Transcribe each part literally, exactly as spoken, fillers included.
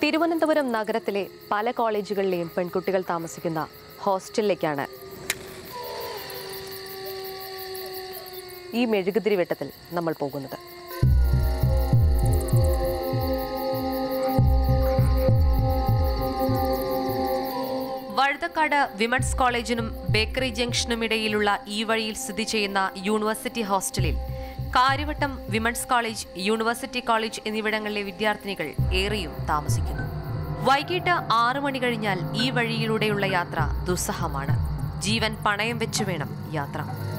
തിരുവനന്തപുരം നഗരത്തിലെ പല കോളേജുകളിലെയും പെൺകുട്ടികൾ താമസിക്കുന്ന ഹോസ്റ്റലിലേക്കാണ് ഈ മെഴുകുതിരി വെട്ടത്തിൽ നമ്മൾ പോകുന്നത്. വഴുതക്കാട് വിമൻസ് കോളേജിനും ബേക്കറി ജംഗ്ഷനും ഇടയിലുള്ള ഈ വഴിയിൽ സ്ഥിതി ചെയ്യുന്ന യൂണിവേഴ്സിറ്റി ഹോസ്റ്റലിൽ Kariavattom women's college, university college എന്നിവിടങ്ങളിലെ വിദ്യാർത്ഥിനികൾ ഏറെയും താമസിക്കുന്നു. വൈകിട്ട് ആറു മണി കഴിഞ്ഞാൽ ഈ വഴിയിലൂടെയുള്ള യാത്ര ദുസ്സഹമാണ്. ജീവൻ പണയം വെച്ചു വേണം യാത്ര.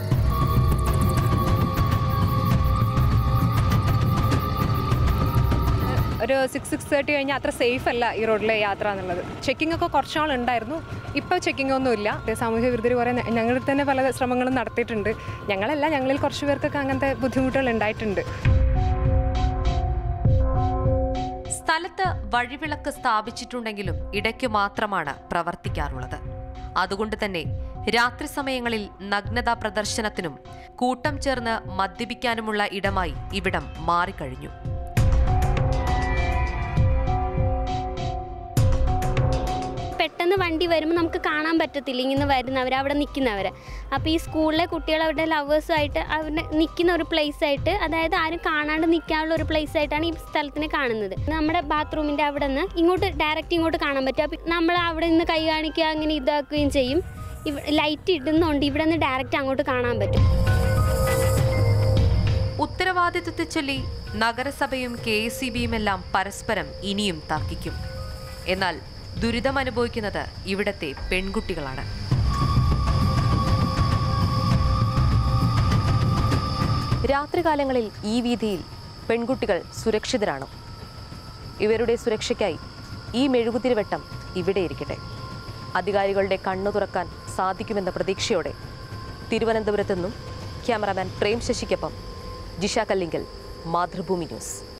ഒരു സിക്സ് സിക്സ് തേർട്ടി കഴിഞ്ഞാൽ അത്ര സേഫ് അല്ല ഈ റോഡിലെ യാത്ര എന്നുള്ളത്. ചെക്കിംഗ് ഒക്കെ കുറച്ചാളുണ്ടായിരുന്നു, ഇപ്പോൾ ചെക്കിംഗ് ഒന്നുമില്ല. സാമൂഹ്യ വിരുദ്ധർ കുറേ ഞങ്ങളിൽ തന്നെ പല ശ്രമങ്ങളും നടത്തിയിട്ടുണ്ട്. ഞങ്ങളല്ല, ഞങ്ങളിൽ കുറച്ച് പേർക്കൊക്കെ അങ്ങനത്തെ ബുദ്ധിമുട്ടുകൾ ഉണ്ടായിട്ടുണ്ട്. സ്ഥലത്ത് വഴിവിളക്ക് സ്ഥാപിച്ചിട്ടുണ്ടെങ്കിലും ഇടയ്ക്കു മാത്രമാണ് പ്രവർത്തിക്കാറുള്ളത്. അതുകൊണ്ട് തന്നെ രാത്രി സമയങ്ങളിൽ നഗ്നതാ പ്രദർശനത്തിനും കൂട്ടം ചേർന്ന് മദ്യപിക്കാനുമുള്ള ഇടമായി ഇവിടം മാറിക്കഴിഞ്ഞു. പെട്ടെന്ന് വണ്ടി വരുമ്പോൾ നമുക്ക് കാണാൻ പറ്റത്തില്ല ഇങ്ങനെ വരുന്നവർ, അവിടെ നിൽക്കുന്നവർ. അപ്പോൾ ഈ സ്കൂളിലെ കുട്ടികൾ അവരുടെ ലവേഴ്സുമായിട്ട് അവിടെ നിൽക്കുന്ന ഒരു പ്ലേസ് ആയിട്ട്, അതായത് ആരും കാണാണ്ട് നിൽക്കാനുള്ള ഒരു പ്ലേസ് ആയിട്ടാണ് ഈ സ്ഥലത്തിനെ കാണുന്നത്. നമ്മുടെ ബാത്റൂമിൻ്റെ അവിടെ നിന്ന് ഇങ്ങോട്ട് ഡയറക്റ്റ് ഇങ്ങോട്ട് കാണാൻ പറ്റും. അപ്പോൾ നമ്മൾ അവിടെ നിന്ന് കൈ കാണിക്കുക, അങ്ങനെ ഇതാക്കുകയും ചെയ്യും. ലൈറ്റ് ഇടുന്നുണ്ട്, ഇവിടെ നിന്ന് ഡയറക്റ്റ് അങ്ങോട്ട് കാണാൻ പറ്റും. ഉത്തരവാദിത്വത്തെ ചൊല്ലി നഗരസഭയും കെ എസ് ഇ ബിയും എല്ലാം പരസ്പരം ഇനിയും തർക്കിക്കും. എന്നാൽ ദുരിതമനുഭവിക്കുന്നത് ഇവിടത്തെ പെൺകുട്ടികളാണ്. രാത്രികാലങ്ങളിൽ ഈ വീതിയിൽ പെൺകുട്ടികൾ സുരക്ഷിതരാണോ? ഇവരുടെ സുരക്ഷയ്ക്കായി ഈ മെഴുകുതിരിവെട്ടം ഇവിടെ ഇരിക്കട്ടെ. അധികാരികളുടെ കണ്ണു തുറക്കാൻ സാധിക്കുമെന്ന പ്രതീക്ഷയോടെ തിരുവനന്തപുരത്തു നിന്നും ക്യാമറാമാൻ പ്രേം ശശിക്കൊപ്പം ജിഷ കല്ലിങ്കൽ, മാതൃഭൂമി ന്യൂസ്.